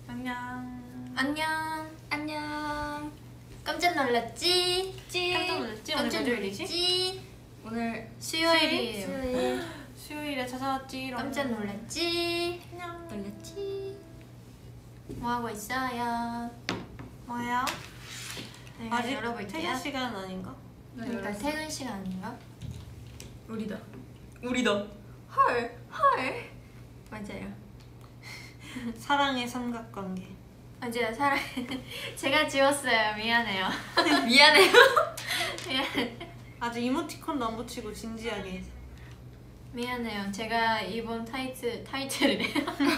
안녕. 안녕. 안녕. 깜짝 놀랐지? 깜짝 놀랐지? 오늘 몇 요일이지? 오늘 수요일이에요. 수요일에 찾아왔지. 깜짝 놀랐지? 안녕. 놀랐지? 뭐 하고 있어요? 뭐야? 내가 아직 열어볼게요. 퇴근 시간 아닌가? 그러니까 퇴근 시간인가? 우리다. 헐. 맞아요. 사랑의 삼각관계. 맞아요. 사랑. 제가 지웠어요. 미안해요. 미안해요. 아직 이모티콘도 안 붙이고 진지하게. 미안해요. 제가 이번 타이틀이래요.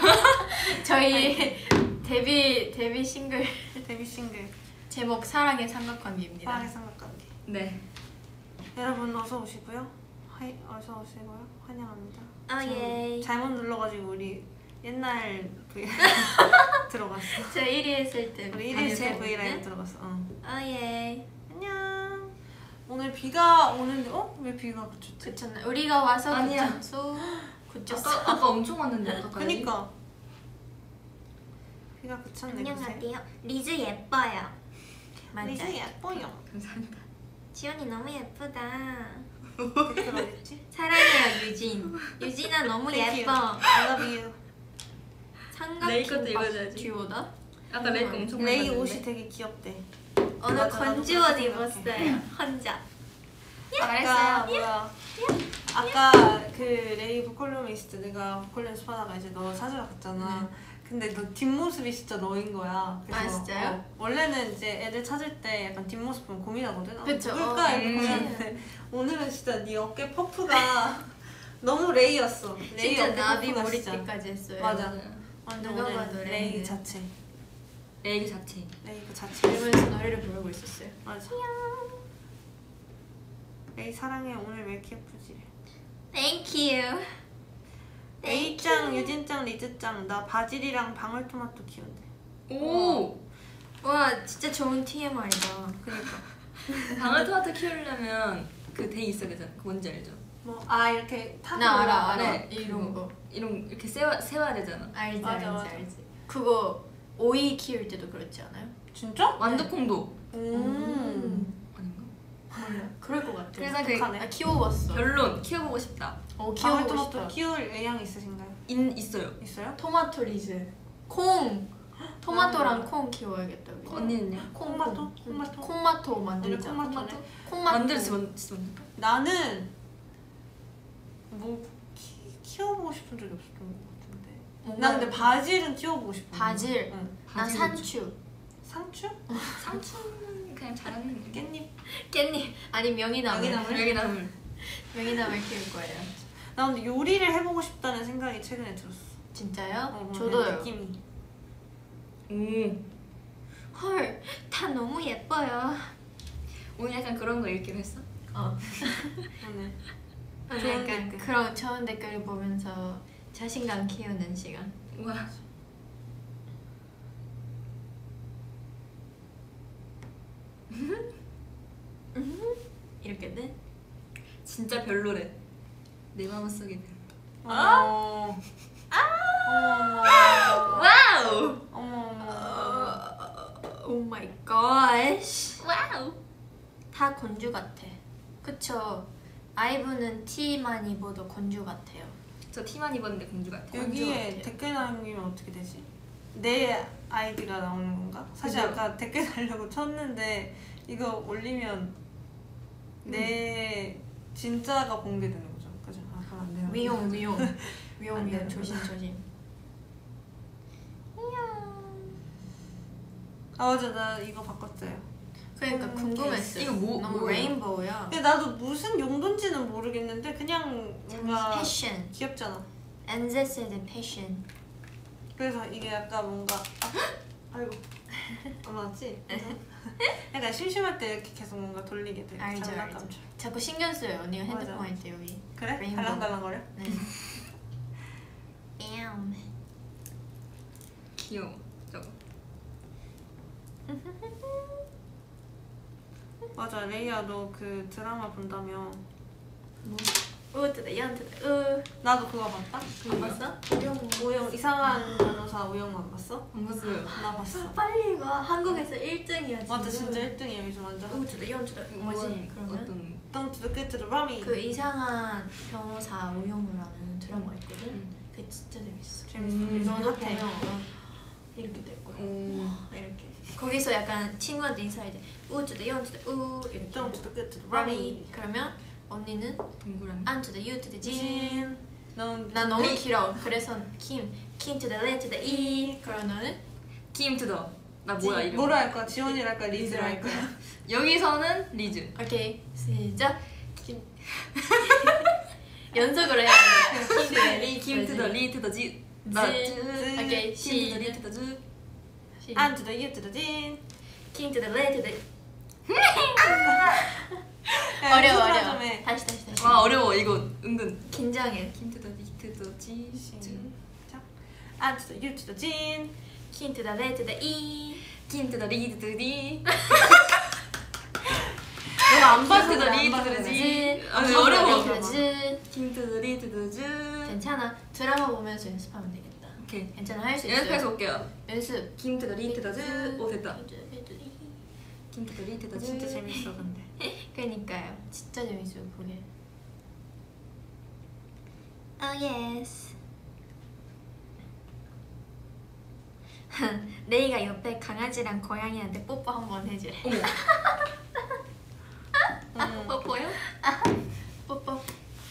저희 데뷔 싱글 제목 사랑의 삼각관계입니다. 사랑의 삼각관계. 네. 여러분 어서 오시고요. 어서 오시고요. 환영합니다. 예. 잘못 눌러가지고 우리 옛날 V 들어갔어. 저 1위 했을 때 우리 1일 제 V 라이브 들어갔어. 예. 안녕. 오늘 비가 오는데 왜 비가 그쳤지? 그쳤나? 우리가 와서 아니야. 그쳤어. 아까 엄청 왔는데 아까까지. 그니까 비가 그쳤네. 안녕하세요. 리즈 예뻐요. 맞아요. 리즈 예뻐요. 감사합니다. 지연이 너무 예쁘다. 댓글 어딨지? 사랑해요 유진. 유진아 너무 Thank 예뻐. you. I love you. 레이 것도 삼각김밥 읽어줘야지. 듀오다? 아까 레이 거 엄청 레이 많았는데. 옷이 되게 귀엽대. 오늘 맞아, 나도 건지 옷 그렇게 입었어요. 혼자. 아까 잘했어요. 뭐야? 아까 그 레이 보컬로미스트 내가 보컬 연습하다가 이제 너 찾으러 갔잖아. 근데 너 뒷모습이 진짜 너인 거야. 아, 진짜요? 원래는 이제 애들 찾을 때 약간 뒷모습 보면 고민하거든. 그쵸. 누굴까 이렇게 고민하는데 오늘은 진짜 네 어깨 퍼프가 너무 레이였어. 레이 진짜 어깨 나비 퍼프가 머리띠까지 했어요. 맞아. 완전 누가 오늘 봐도 레이 레이네. 자체. 레이 자체. 레이 그 자체. 이러면서 노래를 부르고 있었어요. 맞아. 레이 사랑해. 오늘 왜 이렇게 예쁘지? Thank you. A짱, 유진짱, 리즈짱 나 바질이랑 방울토마토 키운대. 오. 와 진짜 좋은 TMI다. 그니까 방울토마토 키우려면 그 대 있어야 되잖아. 그 뭔지 알죠? 이렇게 타고 나 알아. 네. 이런 거. 이런 이렇게 세워야 되잖아. 알지 맞아, 맞아. 알지. 그거 오이 키울 때도 그렇지 않아요? 진짜? 완두콩도 음. 아닌가? 몰라. 그럴 것 같아. 그래서 그 독하네. 나 키워봤어. 결론 키워보고 싶다. 키워보고 방울토마토 싶다. 키울 의향 있으신가요? 있어요. 있어요? 토마토 리즈. 콩. 토마토랑 콩 키워야겠다. 우리. 언니는요? 콩마토? 콩마토 만들자. 콩마토네. 콩마토. 만들지 만들까? 나는 뭐 키워보고 싶은 적이 없었던 것 같은데. 나 근데 바질은 키워보고 싶어. 바질. 응. 나 바질 산추. 상추? 상추는 그냥 잘하는 게. 깻잎. 아니 명이나물. 여기나물. 명이나물 키울 거예요. 나 근데 요리를 해보고 싶다는 생각이 최근에 들었어. 진짜요? 내 저도요. 느낌이. 헐, 다 너무 예뻐요. 오늘 약간 그런 거 읽기로 했어? 오늘. 오늘 좋은 약간 댓글. 그런 좋은 댓글을 보면서 자신감 키우는 시간. 우와. 이렇게는? 진짜 별로래. 내 마음속에는. 어머. 와우. 어머. 오 마이 갓. 와우. 다 건주 같아. 그쵸? 아이브는 티만 입어도 건주 같아요. 저 티만 입었는데 공주 같아. 여기에 같아요. 댓글 남기면 어떻게 되지? 내 아이디가 나오는 건가? 사실 그죠? 아까 댓글 달려고 쳤는데 이거 올리면 내 진짜가 공개되는 거죠. 그죠? 그럼 안 되나? 위용 안 위용 돼요. 조심. 맞아, 나 이거 바꿨어요. 그러니까 궁금했어. 이거 너무 뭐예요? 레인보우야. 근데 나도 무슨 용도인지는 모르겠는데 그냥 뭔가 패션. 귀엽잖아. NZ세대 패션. 그래서 이게 약간 뭔가 아이고 맞지? 약간 심심할 때 이렇게 계속 뭔가 돌리게 돼. 알죠. 장난감처럼. 자꾸 신경 써요 언니가 맞아. 핸드폰 할 때 여기. 그래? 레인보우. 달랑달랑거려? 네. 귀여워. 저거. 맞아, 레이야 너 그 드라마 본다며. 뭐? U to the Y to the U. 나도 그거 봤다. 그거 봤어? 우영 이상한 변호사 우영만 봤어? 안 봤어요. 나 봤어. 빨리 봐. 한국에서 1등이야. 맞아 진짜 1등이야 요즘 완전. U to the Y to the 뭐지? 그러면 어떤 Don't do the good 라미. 그 이상한 변호사 우영우라는 드라마 있거든. 그게 진짜 재밌어. 재밌어. 이거 요즘 핫해. 보면 이렇게 될 거야. 이렇게. 거기서 약간 친구한테 인사할 때 U to the Y to the U 이렇게. Don't do the good 라미. 라미. 그러면 언니는 동그라미. An to the U to the G. 넌 난 너무 길어. 그래서 Kim to the L to the E. 그러면은 김투더. 나 뭐야 이름? 뭐라 할 거야? 지원이라 할 거야? 리즈라 할 거야? 여기서는 리즈. 오케이 시작. 김 연속으로 해야 돼. 김투더 리투더 지. 나 오케이 김투더 시작. 리투더 주. An to the U to the G. Kim to the L to the 야, 어려워 소라 어려워. 좀 해. 다시. 와 어려워 이거 은근. 긴장해. 김투더 리투더 지. 시작. An to the U to the G. Kim to the L to the E. 김투더 리투더 리. 너가 안 봐서 김투더 그래, 안 리투더 봐서 그래. 지. 안 아 어려워. to the G. 김투더 리투더 주. 괜찮아. 드라마 보면서 연습하면 되겠다. 오케이. 괜찮아 할 수 있어. 연습해서 올게요. 연습. 김투더 리투더 주. 오 됐다. 김투더 리투더 주. 진짜 재밌어 근데. 그러니까요. 진짜 재밌어요 그게. Oh yes. 레이가 옆에 강아지랑 고양이한테 뽀뽀 한번 해주래. 뽀뽀요? 뽀뽀.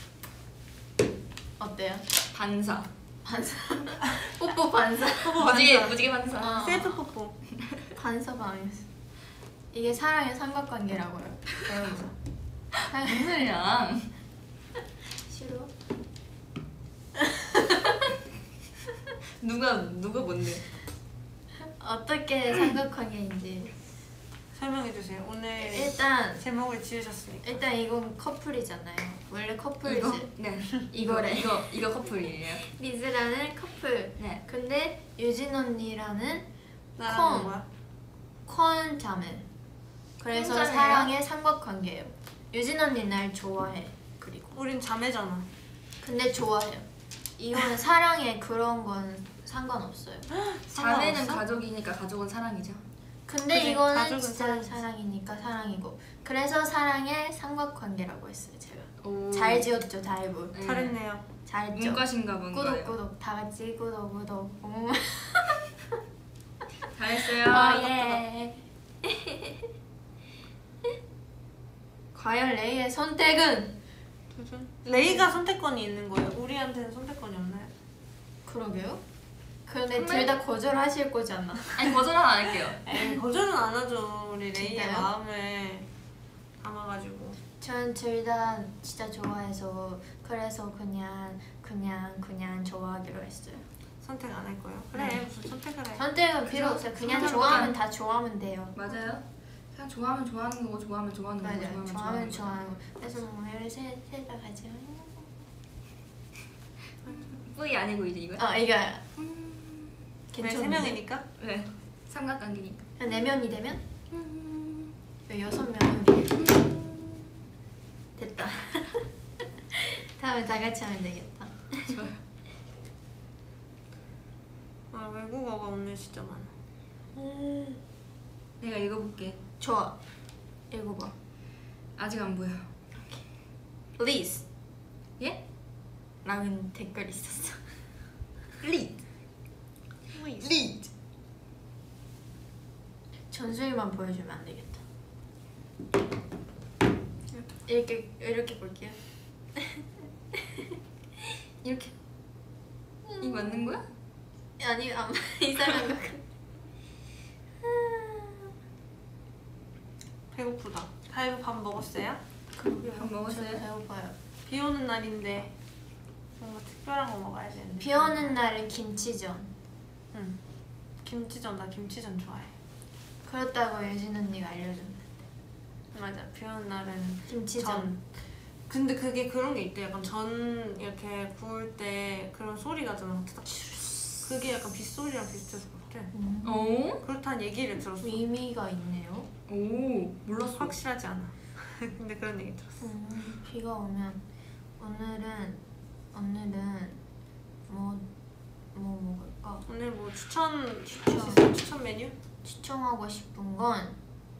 어때요? 반사. 반사. 뽀뽀 반사. 무지개 반사. 어. 셀프 뽀뽀. 반사 방했어. 이게 사랑의 삼각관계라고요. 배우면서. 무슨 소리야? 싫어? 누가 뭔데? 어떻게 삼각관계인지 설명해 주세요. 오늘 일단 제목을 지으셨으니까. 일단 이건 커플이잖아요. 원래 커플이지. 이거? 네. 이거래. 이거 커플이에요. 리즈라는 커플. 네. 근데 유진 언니라는 나랑 뭐야? 콘 자매. 그래서 콘자매야? 사랑의 삼각관계예요. 유진 언니 날 좋아해. 그리고 우린 자매잖아. 근데 좋아해요. 이거는 사랑에 그런 건 상관없어요. 자매는 상관없어? 가족이니까 가족은 사랑이죠. 근데 그래, 이거는 가족은 진짜 사랑이지. 사랑이니까 사랑이고. 그래서 사랑의 삼각관계라고 했어요 제가. 오. 잘 지었죠 다이브. 네. 잘했네요. 잘했죠. 문과신가 본가요. 구독 다 같이 구독. 잘했어요. 예. 과연 레이의 선택은? 레이가 선택권이 있는 거예요. 우리한테는 선택권이 없나요? 그러게요. 근데 정말? 둘 다 거절하실 거잖아. 아니 거절은 안 할게요. 에이, 거절은 안 하죠. 우리 레이의 진짜요? 마음을 담아가지고. 전 둘 다 진짜 좋아해서 그래서 그냥 좋아하기로 했어요. 선택 안 할 거예요. 그래 네. 무슨 선택을 해. 선택은 필요 없어요. 그냥 선택은 좋아하면 다 좋아하면 돼요. 맞아요. 그냥 좋아하면 좋아하는 거고 좋아하면 좋아하는 거고 맞아요. 좋아하면 좋아하는 좋아하는 거. 그래서 뭐 셋다 같이. 뿌이 아니고 이제 이거야? 아 이거 왜 괜찮은데? 세 명이니까? 네. 삼각관계니까. 네 명이 되면? 왜 6명이? 됐다. 다음에 다 같이 하면 되겠다. 좋아요. 아 외국어가 오늘 진짜 많아. 내가 읽어볼게. 좋아. 읽어봐. 아직 안 보여. Liz 예? 라는 댓글 있었어. 리드. 전수일만 보여주면 안 되겠다. 이렇게 볼게요. 이렇게. 이거 맞는 거야? 아니 안 이상한 거 같아. 배고프다. 다이브 밥 먹었어요? 밥 먹었어요? 배고파요. 비 오는 날인데 뭔가 특별한 거 먹어야 되는데. 비 오는 날은 김치전. 응. 김치전 나 김치전 좋아해. 그렇다고 유진 언니가 알려줬는데. 맞아. 비 오는 날은 김치전. 전. 근데 그게 그런 게 있대. 약간 전 이렇게 구울 때 그런 소리 가잖아. 딱 그게 약간 빗소리랑 비슷해서 그렇대. 오? 그렇다는 얘기를 들었어. 의미가 있네요. 오 몰랐어. 확실하지 않아. 근데 그런 얘기 들었어. 비가 오면 오늘은 뭐 먹을까? 오늘 뭐 추천 메뉴? 추천하고 싶은 건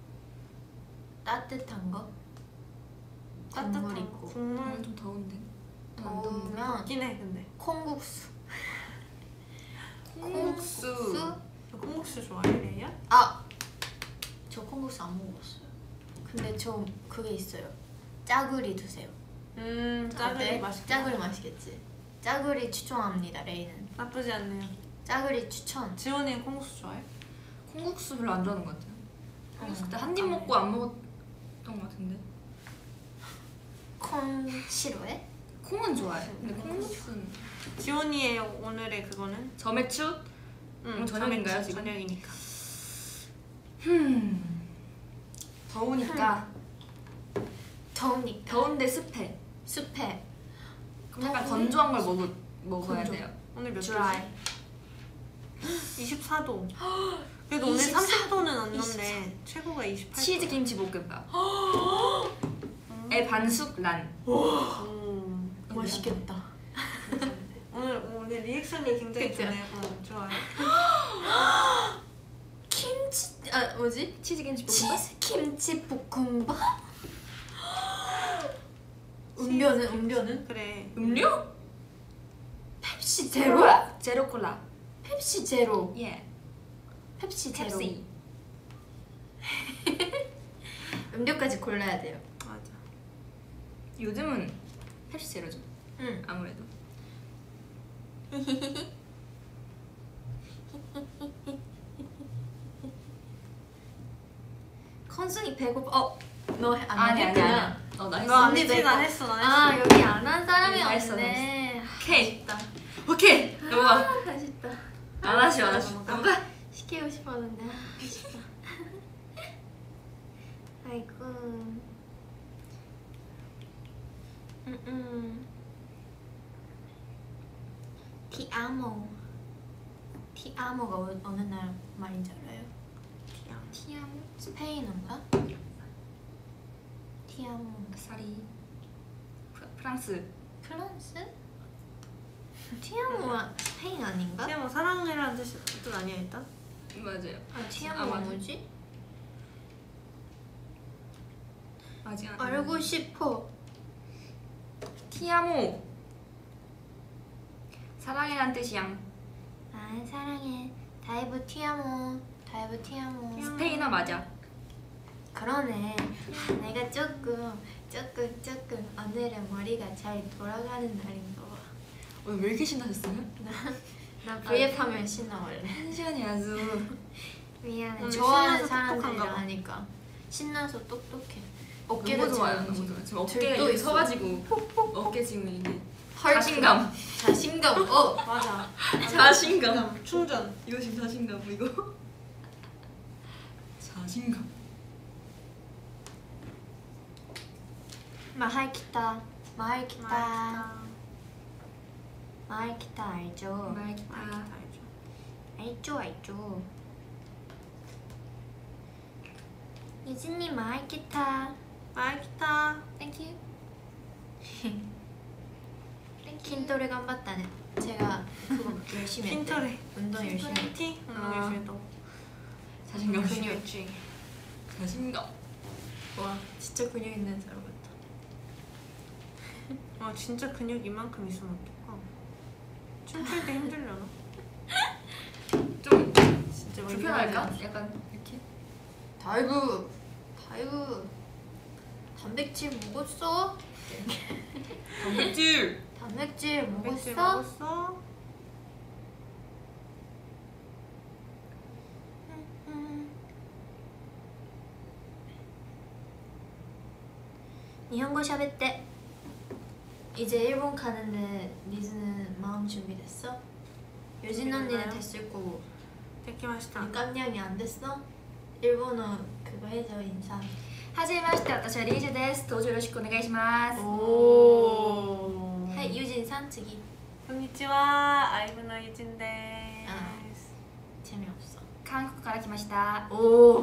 따뜻한 거? 국물 따뜻한 거. 있고. 국물 좀 더운데. 더우면 덥긴 해 근데. 콩국수. 콩국수. 너 콩국수 좋아해 레이야? 아! 저 콩국수 안 먹어봤어요. 근데 저 그게 있어요. 짜글이 드세요. 짜글이 어때? 맛있겠다. 짜글이 맛있겠지? 짜글이 추천합니다, 레이는. 나쁘지 않네요. 짜글이 추천. 지원이는 콩국수 좋아해? 콩국수 별로 안 좋아하는 것 같아요. 콩국수 그때 한 입 안 먹고 안 먹었던 것 같은데. 콩 싫어해? 콩은 좋아해. 근데 콩국수는 지원이의 오늘의 그거는? 점액추? 저녁인가요, 지금? 저녁이니까. 더우니까. 더우니까. 더운데 습해. 습해. 그럼 약간 건조한 걸 먹어야 건조. 돼요. 오늘 몇 드라이. 도지? 24도. 그래도 오늘 24 30도는 안 넘네. 최고가 28도. 치즈 김치 볶음밥. 애 반숙 란. 맛있겠다. 오늘 리액션이 굉장히 그치? 좋네요. 좋아요. 김치 뭐지? 치즈 김치 볶음밥? 치즈 김치 볶음밥? 음료는? 그래. 음료? 펩시 제로? 제로 콜라. 펩시 제로. 예. 펩시 제로. 펩시. 음료까지 골라야 돼요. 맞아. 요즘은 펩시 제로죠. 응. 아무래도. 컨순이 배고파. 너 안 아니. 했구나. 나 했어. 너 안 언니 했지? 내가- 나 했어. 아 여기 안 한 사람이 다 했어, 없네. 오케이. 아쉽다. 오케이. 여보가 아쉽다. 안 하시. 여보가 시키고 싶었는데 아쉽다. 아이고. 티아모가 어느 나라 말인지 알아요? 티아모. 스페인어인가? 티아모. 쌀이. 프랑스. 프랑스? 티아모가 스페인 아닌가? 그냥 뭐 사랑해라는 뜻 아니야 일단? 맞아요. 티아모가 맞아. 뭐지? 아직 안. 알고 싶어. 티아모. 사랑이란 뜻이양. 아 사랑해. 다이브 티아모. 스페인어 맞아. 그러네. 내가 조금 오늘은 머리가 잘 돌아가는 날인가 봐. 오늘 왜 이렇게 신나셨어요? 나 V앱 하면 신나 원래. 한 시간이 아주. 미안해. 오늘 좋아하는 신나서 사람들이랑 똑똑한가 봐. 하니까 신나서 똑똑해. 너무 어깨도 좋아요. 지금 너무 좋아요. 지금 들떠 어깨가 이렇게 있어. 서가지고 어깨 지금 이게 헐, 자신감. 자신감. 맞아. 자신감. 충전. 이거 지금 자신감 이거. 자신감. 마할키타 맛있다. 알죠? 말기타. 알죠. 유진님 마할키타. 맛있다. 땡큐. 킨토레 간봤다네. 제가 그거 열심히 했대. 킨토레. 운동 열심히 했대. 티? 운동 열심히 했다고. 자신감. 근육. 자신감. 와 진짜 근육 있는 사람 같다. 아 진짜 근육 이만큼 있으면 어떡하. 춤출 때 힘들려나? 좀 진짜 불편할까? 약간 이렇게. 다이브 단백질 먹었어? 단백질. 단백질 단백질 먹었어? 먹었어? 일본어 しゃべって 이제 일본 가는데 리즈는 마음 준비됐어? 유진 언니는 됐을 거고 데키마시타. 깜냥이 안 됐어? 일본어 그거 해줘 인사. はじめまして私はリージュです登場よろしくお願いします 오. 하이 유진 산次. konnichiwa. 아이브나 유진 데스. 재미없어. 韓国から来ました 오.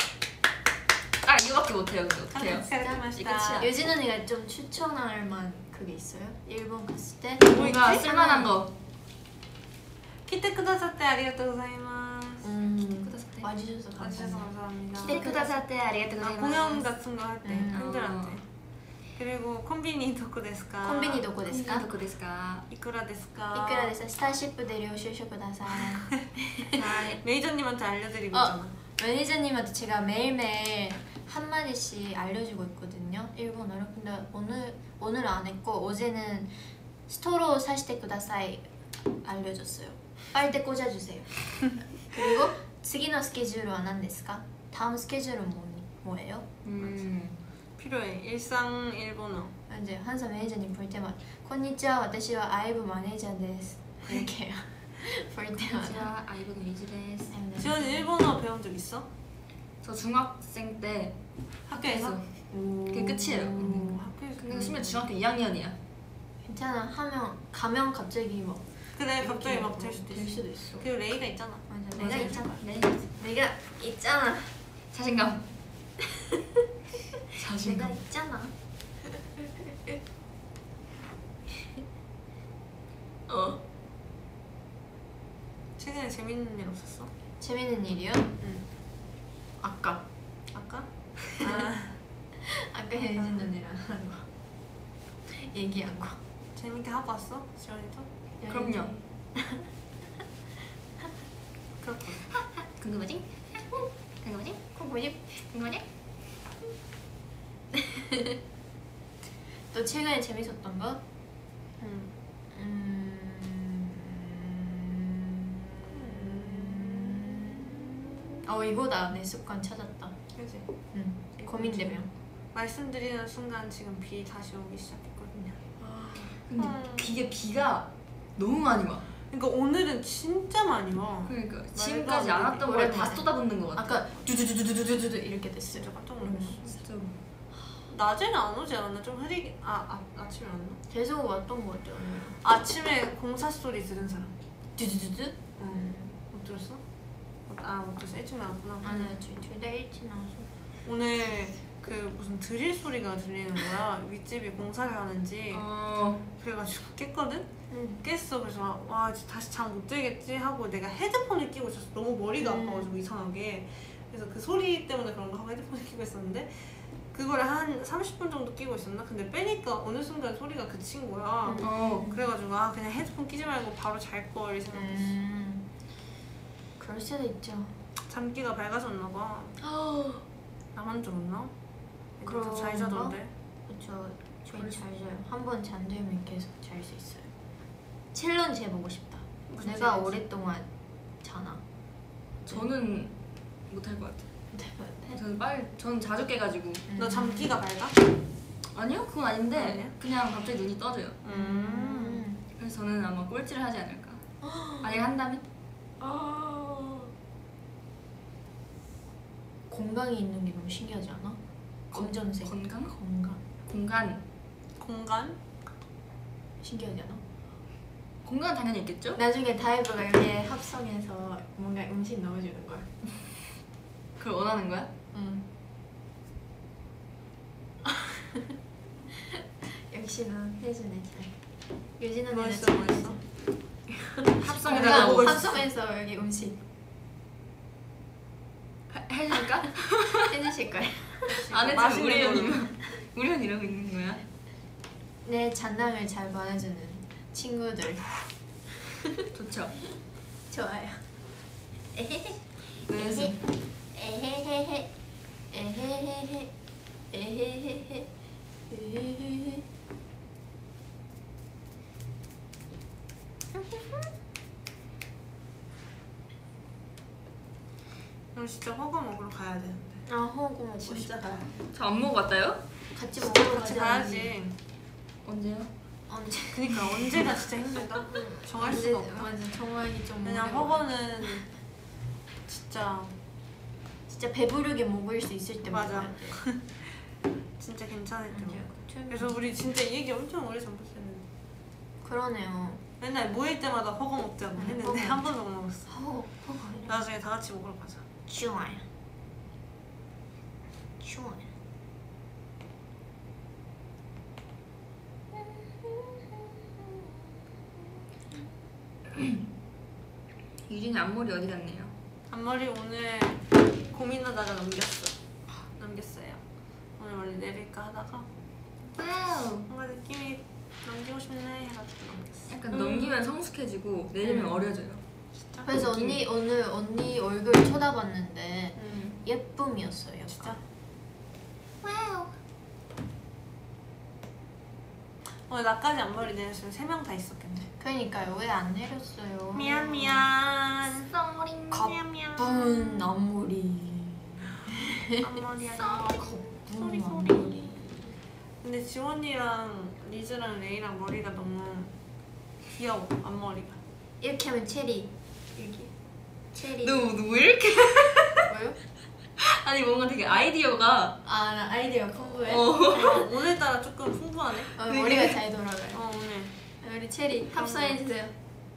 아 이거밖에 못해요 근데 어떡해요? 한국 이거 가르치마시타. 치아. 유진 언니가 좀 추천할 만 그게 있어요? 일본 갔을 때 뭔가 쓸만한 거. 来てくださってありがとうございます 와주셔서 와주셔서 감사합니다. 감사합니다. 来てくださってありがとうございます。 공연 같은 거 할 때 음. 팬들한테. 그리고 콤비니 도코 데스까? 콤비니 도코 ど 데스까? こですか？ 이쿠라 데스까? いくらですか? 스타쉽 내려오셔서ください. 매니저님한테 알려드리고 어. 있잖아. 매니저님한테 제가 매일매일 한마디씩 알려주고 있거든요, 일본어로. 근데 오늘 안 했고 어제는 스토로 사시테 쿠다사이 알려줬어요. 빨대 꽂아주세요. 그리고 次の 스케줄은 何ですか? 다음 스케줄은 뭐예요? 필요해. 일상 일본어. 이제 항상 매니저님 볼 때마다 こんにちは, 私は 아이브 마네이저です. 이렇게 해요. 볼 때마다. 제가 아이브 메이지 데스. 지원이 일본어 배운 적 있어? 저 중학생 때 학교에서? 그게 끝이에요. 학교에서. 근데 심지어 중학교 2학년이야. 괜찮아. 가면 갑자기 막 그래 갑자기 막 될 수도 될 있어. 수도 있어. 그리고 레이가 있잖아. 맞아. 내가 내가 있잖아. 있잖아. 내가 있잖아. 자신감. 내가 자신감. 있잖아. 최근에 재밌는 일 없었어? 재밌는 일이요? 응. 아까 아까? 아 아까 재밌는 일이랑 하는 거 얘기한 거. 재밌게 하고 왔어? 지원이도? 그럼요. 그렇군. 궁금하지? 궁금하지? 뭐지? 궁금하지? 또 최근에 재밌었던 거? 응. 이거다. 내 습관 찾았다. 그지? 고민되면. 말씀드리는 순간 지금 비 다시 오기 시작했거든요. 근데 이게 비가 너무 많이 와. 그러니까 오늘은 진짜 많이 와. 그러니까 말도 지금까지 안 안 되게 왔던 걸 다 오랜만에. 쏟아붓는 것 같아. 아까 두두두두두두두 이렇게 됐어요. 진짜 깜짝 놀랐어. 진짜. 낮에는 안 오지 않았나? 좀 흐리게 아침에 왔나? 계속 왔던 것 같아요. 오늘. 아침에 공사 소리 들은 사람. 두두두두? 못 들었어? 못 들었어. 일찍 나왔구나. 아니요, 둘다 일찍 나와서. 오늘 그 무슨 드릴 소리가 들리는 거야. 윗집이 공사를 하는지. 그래가지고 깼거든? 깼어. 그래서 와 다시 잠 못 들겠지 하고 내가 헤드폰을 끼고 있었어. 너무 머리가 아파가지고 이상하게. 그래서 그 소리 때문에 그런가 하고 헤드폰을 끼고 있었는데 그거를 한 30분 정도 끼고 있었나? 근데 빼니까 어느 순간 소리가 그친 거야. 그래가지고 그냥 헤드폰 끼지 말고 바로 잘걸 이 생각했어. 그럴 수도 있죠. 잠기가 밝아졌나 봐. 나만 들었나? 그런가? 잘 자던데. 그쵸. 저희 잘 자요. 한 번 잠들면 계속 잘 수 있어요. 챌린지 해보고 싶다. 무슨 내가 챌린지? 오랫동안 자나. 저는 못할 것 같아. 저는 자주 깨가지고. 너 잠기가 밝아? 아니요, 그건 아닌데 아니야? 그냥 갑자기 눈이 떠져요. 그래서 저는 아마 꼴찌를 하지 않을까. 만약 한다면? 건강이 있는 게 너무 신기하지 않아? 검정색. 건강? 건강. 공간? 신기하지 않아? 공간 당연히 있겠죠? 나중에 다이브가 이렇게 합성해서 뭔가 음식 넣어주는 걸. 그걸 원하는 거야? 응. 역시 넌 해주네 잘. 유진 언니는 멋있어, 잘 멋있어. 합성해달라고 건강 합성해서 여기 음식 해줄까? 해주실 거예요. 안 해주면 맛있는 우리 걸로. 형 우리만 이러고 있는 거야? 내 장난을 잘 받아주는 친구들. 좋죠. 좋아요. 에헤헤. 네. 에헤헤헤. 에헤헤헤. 에헤헤헤. 에헤헤헤. 오늘 진짜 허거 먹으러 가야 되는데. 허거 먹고 진짜 싶다. 가야 돼. 저 안 먹어봤다요? 같이 먹으러 같이 가자. 가야지. 언제요? 언제? 그니까 언제가 진짜 힘들다. 정할 수가 없다. 맞아, 정하기 좀 그냥 어려워. 허거는 진짜 배부르게 먹을 수 있을 때 맞아. 먹어야 돼. 진짜 괜찮을 때 먹어. 그쵸? 그래서 우리 진짜 이 얘기 엄청 오래 전부터 했는데 그러네요. 맨날 모일 때마다 허거 먹자고 했는데 허거 한 번도 못 먹었어. 허거 나중에 다 같이 먹으러 가자. 좋아요. 좋아요. 유진이 앞머리 어디 갔네요? 앞머리 오늘 고민하다가 넘겼어요. 오늘 원래 내릴까 하다가 와우. 뭔가 느낌이 넘기고 싶네 해가지고 넘겼어. 약간 넘기면 성숙해지고 내리면 어려져요. 진짜? 그래서 언니 오늘 언니 얼굴 쳐다봤는데 예쁨이었어요. 약간. 진짜? 와우. 나까지 앞머리 내렸으면 3명 다 있었겠네. 그러니까요. 왜 안 내렸어요? 미안. 쏘리. 분 앞머리. 앞머리 소리 소리. 근데 지원이랑 리즈랑 레이랑 머리가 너무 귀여워. 앞머리가. 이렇게 하면 체리. 이렇게. 체리. 너왜 이렇게? 뭐요? 아니 뭔가 되게 아이디어가 아, 나 아이디어 풍부해. 오늘따라 조금 풍부하네. 머리가 잘 돌아가요. 오늘. 우리 체리 합성해주세요.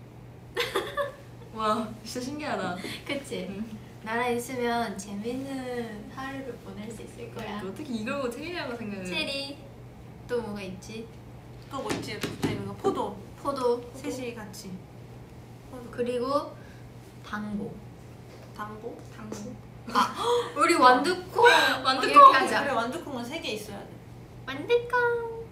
와 진짜 신기하다. 그치? 나랑 있으면 재밌는 하루를 보낼 수 있을 거야. 어떻게 이걸 체리라고 생각을? 체리. 또 뭐가 있지? 또 뭐 있지? 붙어있는 거. 포도. 포도. 셋이 같이. 그리고 당고. 당고? 우리 완두콩. 완두콩. 이렇게 하자. 그래 완두콩은 3개 있어야 돼. 완두콩.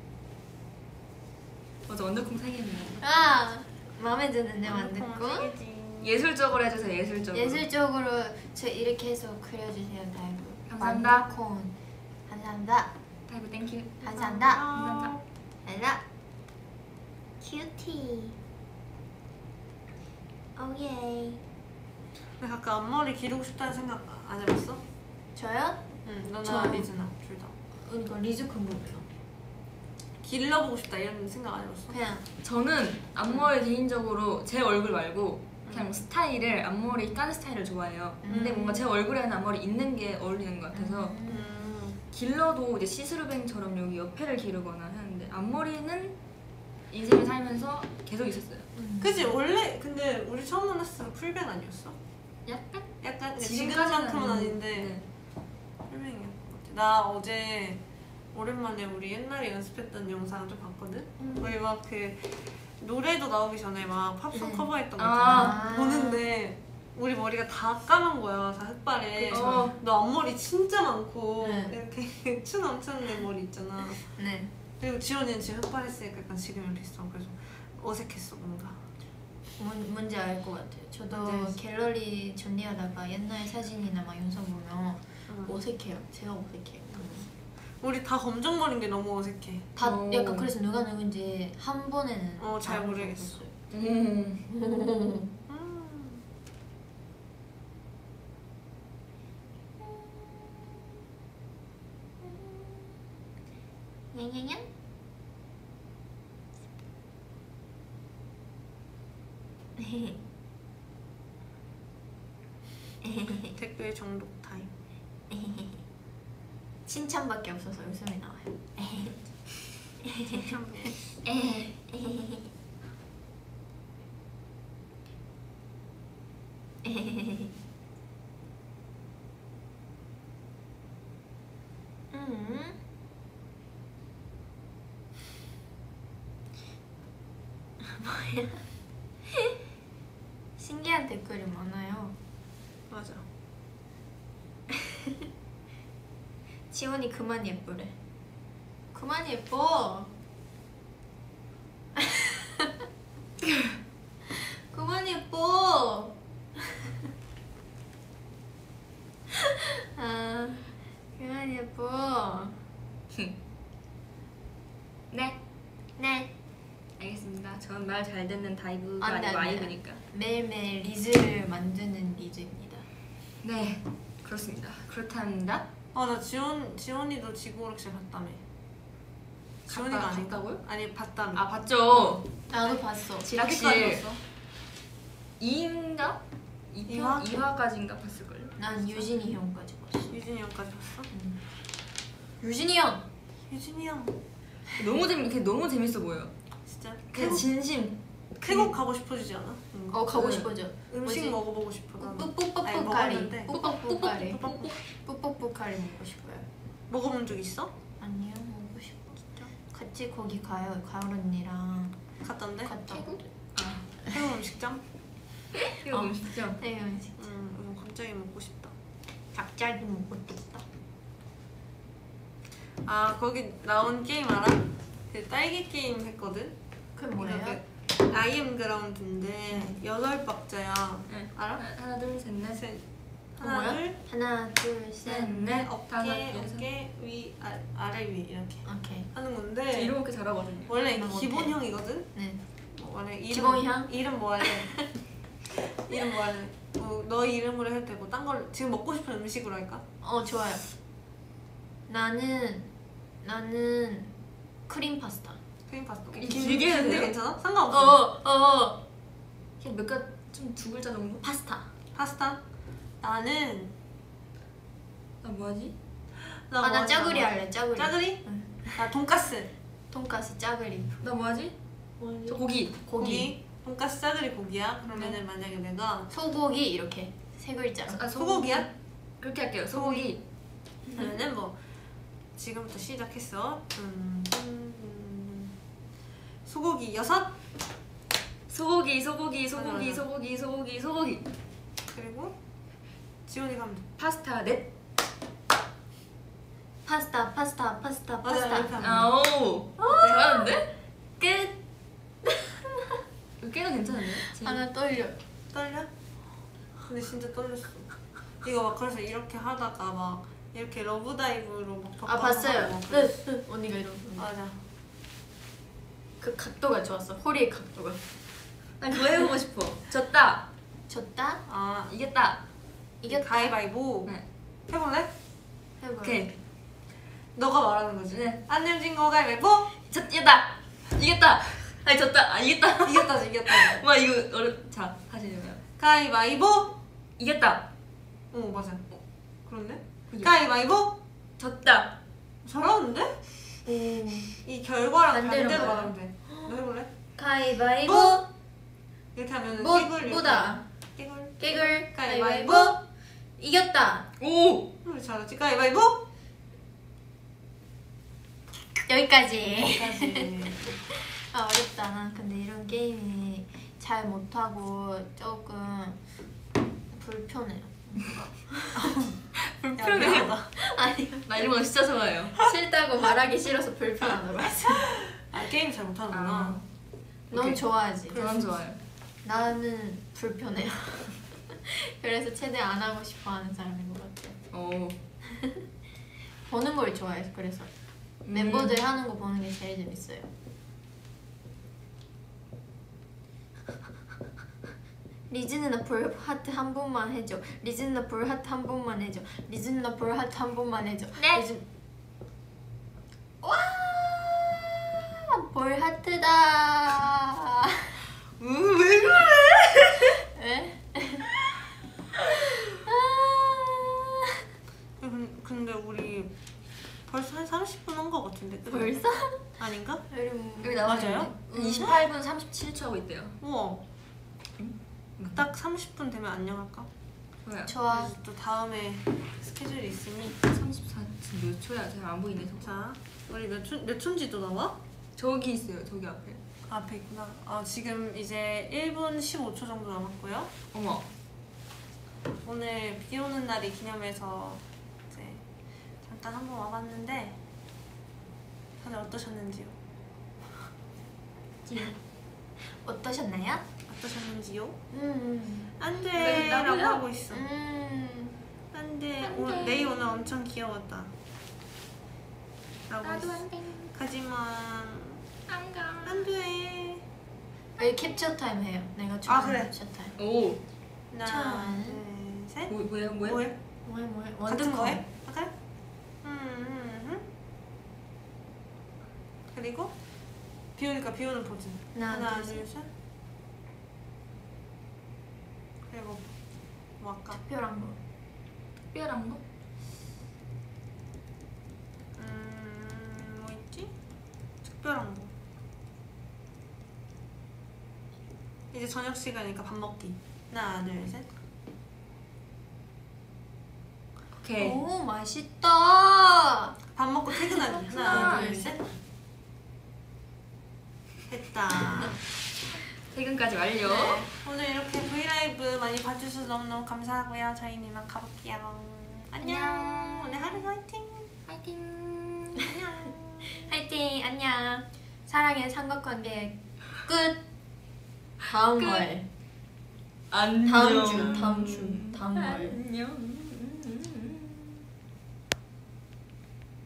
맞아 완두콩 3개네요. 아, 마음에 드는데 완두콩은 완두콩. 3개지. 예술적으로 해주세요. 예술적으로. 예술적으로 저 이렇게 해서 그려주세요, 다이브. 감사합니다. 완두콩. 감사합니다. 다이브 땡큐. 감사합니다. 감사합니다. 알라. 큐티. 오예. 근데 가끔 앞머리 기르고 싶다는 생각 안 해봤어? 저요? 응. 너나 저- 리즈나 둘 다. 그러니까 리즈 궁금해요. 길러보고 싶다 이런 생각 안 해봤어? 그냥 저는 앞머리 개인적으로 제 얼굴 말고 그냥 스타일을 앞머리 깐 스타일을 좋아해요. 근데 뭔가 제 얼굴에는 앞머리 있는 게 어울리는 것 같아서 길러도 이제 시스루뱅처럼 여기 옆에를 기르거나 하는데 앞머리는 인생을 살면서 계속 있었어요. 그치 원래 근데 우리 처음 만났을 때 풀뱅 아니었어? 약간? 약간 지금까지는 지금만큼은 아닌데. 아닌데 풀뱅이었던 것 같아. 나 어제 오랜만에 우리 옛날에 연습했던 영상 좀 봤거든? 우리 막 그 노래도 나오기 전에 막 팝송 커버했던 거 있잖아. 아. 보는데 우리 머리가 다 까만 거야. 다 흑발에. 그쵸. 너 앞머리 진짜 많고 네. 이렇게 추 넘치는 머리 있잖아. 네. 그리고 지원이는 지금 흑발했으니까 약간 지금 이렇게 있어. 그래서 어색했어 뭔가. 뭔지 알 것 같아요. 저도 뭔지 알지? 갤러리 정리하다가 옛날 사진이나 막 영상 보면 어색해요. 제가 어색해요. 우리 다 검정머리인 게 너무 어색해. 다 오. 약간 그래서 누가 누군지 한 번에는 잘 알 모르겠어. 수 음. 냥냥냥. 댓글 정독 타임. 칭찬밖에 없어서 웃음이 나와요. 참. 뭐야? 신기한 댓글이 많아요. 맞아. 지원이 그만 예쁘래. 그만 예뻐. 그만 예뻐. 아, 그만 예뻐. 네. 네. 알겠습니다. 전 말 잘 듣는 다이브가 안 돼, 아니고 안 돼. 아이브니까. 매일매일 리즈를 만드는 리즈입니다. 네. 그렇습니다. 그렇답니다. 나 지원이도 지구오락실 봤다며. 지원이가 갔다- 아닌가? 갔다고요? 아니 봤다며. 아 봤죠. 나도 봤어. 지락실 어디까지 봤어? 2인가? 2화? 2화까지인가 봤을걸요? 난 유진이 형까지 봤어. 유진이 형까지 봤어? 유진이 형. 유진이 형 걔 너무 재밌어 보여. 진짜 그냥 진심. 태국 가고 싶어지지 않아? 가고 네. 싶어져. 음식 뭐지? 먹어보고 싶어 나는. 아니, 뿌뿌뿌뿌까리. 먹었는데. 뿌뿌뿌까리. 뽀뽀뽀. 뿌뿌뿌까리 먹고 싶어요. 먹어본 적 있어? 아니요, 먹고 싶어. 진짜. 같이 거기 가요. 가을 언니랑 갔던데? 갔다. 태국? 아, 태국 음식점? 이거 너무 쉽죠? 네, 음식. 이거 갑자기 먹고 싶다. 갑자기 먹고 싶다. 아 거기 나온 게임 알아? 그 딸기 게임 했거든? 그게 뭐예요? 그 아이엠 그라운드인데 8박자야. 네. 알아? 하나 둘 셋 넷. 셋. 뭐야? 하나 둘 하나, 둘, 셋, 넷. 어깨 위 아래 위 이렇게 오케이. 하는 저 건데 이런 거 잘하거든요. 원래 나 못해. 기본형이거든? 네. 원래 기본형? 이름 뭐 할래? 이름 뭐 할래? 너 이름으로 해도 되고 딴 걸 지금 먹고 싶은 음식으로 할까? 좋아요. 나는 크림 파스타. 크림 파스타. 길게 해도 돼요? 괜찮아? 상관없어. 그냥 좀 두 글자 정도? 파스타. 파스타? 나는 나 뭐하지? 나 나 뭐 짜구리 할까? 할래. 짜구리. 짜구리? 응. 나 돈까스. 돈까스 짜구리. 나 뭐하지? 저 고기. 고기. 돈까스 짜구리 고기야? 그러면은 만약에 내가 소고기 이렇게 세 글자로. 소고기야? 그렇게 할게요. 소고기. 그러면은 뭐 지금부터 시작했어. 소고기 6. 소고기. 그리고 지원이 가면 돼. 파스타 넷. 파스타. 맞아, 이렇게 하면 돼. 아오. 잘하는데? 끝. 꽤나 괜찮은데? 하나 떨려. 떨려? 근데 진짜 떨렸어. 이거 막 그래서 이렇게 하다가 막 이렇게 러브다이브로 막 봤어요. 하고 네. 언니가 이러고. 맞아. 그 각도가 좋았어. 허리의 각도가. 난 그거 해보고 싶어. 졌다. 졌다. 이겼다. 이겼다. 가위바위보. 네. 해볼래? 해봐. 오케이. 너가 말하는 거지. 네. 안 내면 진거 가위바위보. 이겼다. 이겼다. 아니 졌다. 이겼다. 이겼다. 와 이거 자 다시 해요. 가위바위보. 이겼다. 맞아. 그런데? 이겼다. 가위바위보. 졌다. 잘하는데? 이 결과랑 반대로 말하면 돼. 너 해볼래? 가위바위보. 이렇게 하면은 무다. 깨글. 가위바위보. 이겼다. 오. 잘하지. 가위바위보. 여기까지. 다시. 어렵다. 난 근데 이런 게임이 잘 못하고 조금 불편해요. 불편해요. 아니 나 이런 거 진짜 좋아해요. 싫다고 말하기 싫어서 불편하다고 했어. 게임 잘 못하는구나. 넌 오케이. 좋아하지? 저는 좋아요. 나는 불편해요. 그래서 최대한 안 하고 싶어 하는 사람인 것 같아요. 오. 보는 걸 좋아해서 그래서 멤버들 하는 거 보는 게 제일 재밌어요. 리즈는 나 볼 하트 한 번만 해줘. 리즈는 나 볼 하트 한 번만 해줘. 리즈는 나 볼 하트 한 번만 해줘. 네. 리즈... 와! 볼 하트다. 왜 그래? 왜? 근데 우리 벌써 한 30분 한 거 같은데. 그죠? 벌써? 아닌가? 여기 나와 맞아요? 28분 37초 하고 있대요. 우와. 딱 30분 되면 안녕할까? 좋아요. 좋아. 그래서 또 다음에 스케줄이 있으니 34. 지금 몇 초야? 잘 안 보이네. 자 우리 몇 촌지도 나와? 저기 있어요. 저기 앞에. 앞에 있구나. 지금 이제 1분 15초 정도 남았고요. 어머. 오늘 비 오는 날이 기념해서 이제 잠깐 한번 와봤는데 다들 어떠셨는지요? 어떠셨나요? 어떠셨는지요? 음. 안돼 그래, 라고 나도요? 하고 있어. 안돼 레이 오늘 엄청 귀여웠다 라고 나도 했어. 안돼. 하지만 안 가. 안돼. 여기 캡처 타임 해요. 내가 좋아하는 그래. 캡처 타임. 오. 하나 짠. 둘셋 뭐야? 뭐해? 뭐해? 같은 거해? 그래? 그리고 비 오니까 비 오는 포즈. 하나 둘, 둘셋. 그리고 뭐 할까? 특별한 거. 특별한 거? 뭐 있지? 특별한 거. 이제 저녁 시간이니까 밥 먹기. 하나 둘셋. 오케이. 오 맛있다. 밥 먹고 퇴근하기. 하나 둘셋. 됐다. 퇴근까지 완료. 네, 오늘 이렇게 브이라이브 많이 봐주셔서 너무너무 감사하고요. 저희는 이만 가볼게요. 안녕. 오늘 하루 화이팅. 화이팅. 안녕. 화이팅. 안녕. 사랑의 삼각관계 끝. 다음 월. 안녕. 다음 주. 다음 월. 안녕.